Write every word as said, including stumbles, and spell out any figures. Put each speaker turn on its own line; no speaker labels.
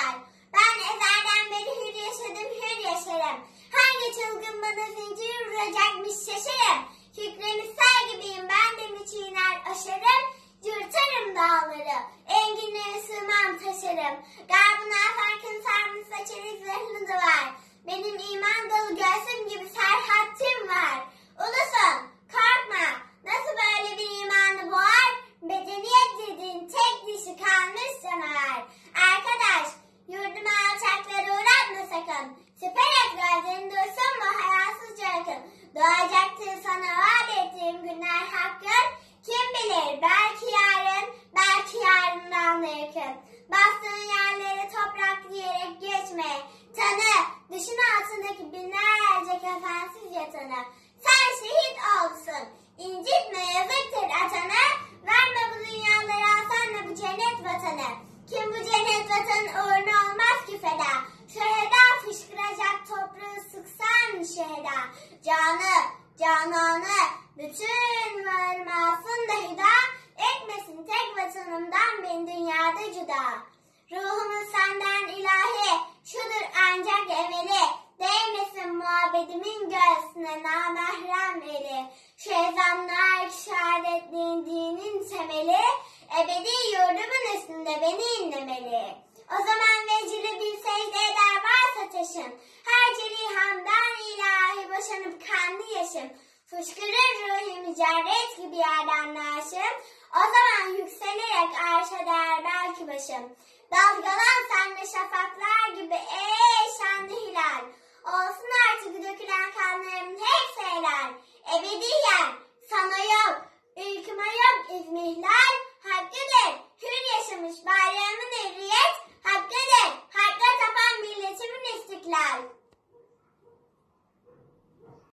var. Ben ezelden beri hür yaşadım, hür yaşarım. Hangi çılgın bana zincir vuracakmış şaşarım. Kükremiş sel gibiyim, ben de mi çiğner aşarım. Yırtarım dağları, enginliğe sığmam taşarım. Garbına farkın sarmış saçarı zırhlı duvar. Benim iman dolu göğsüm gibi serhattim var. Ulusum, korkma, nasıl böyle bir imanı boğar? Bedeniyet dediğin tek dişi kalmış canavar. Arkadaş, yurduma alçakları uğratma sakın. Siper et gözlerini duysun mu hayasızca akın. Doğacaktır sana vaat ettiğim günler hakkın. Kim bilir belki yarın, belki yarından da yakın. Bastığın yerlere toprak diyerek geçme. Tanı, düşün altındaki binlerce kefensiz yatanı. Sen şehit olsun, incitme yazıktır atana. Verme bu dünyaları alsan bu cennet vatanı. Kim bu cennet vatanın uğruna olmaz ki feda. Şeheda fışkıracak toprağı sıksan şeheda. Canı, cananı, bütün varım alsın da hida. Etmesin tek vatanımdan beni dünyada cüda. Ruhumun senden ilahi, şudur ancak evveli. Değmesin muhabbetimin göğsüne namahrem eli. Şu ezanlar şehadetliğin dinin temeli. Ebedi yurdumun üstünde beni inlemeli. O zaman vecili bir secde eder varsa taşım. Her celihamdan ilahi boşanıp kanlı yaşım. Fışkırır ruhi mücerret gibi yerden naşım. O zaman yükselerek arşa değer belki başım. Dalgalan senle şafaklar gibi ey şanlı hilal. Olsun artık dökülen kanlarımın hepsi helal. Ebediyen sana yok, ülküme yok izmihlal.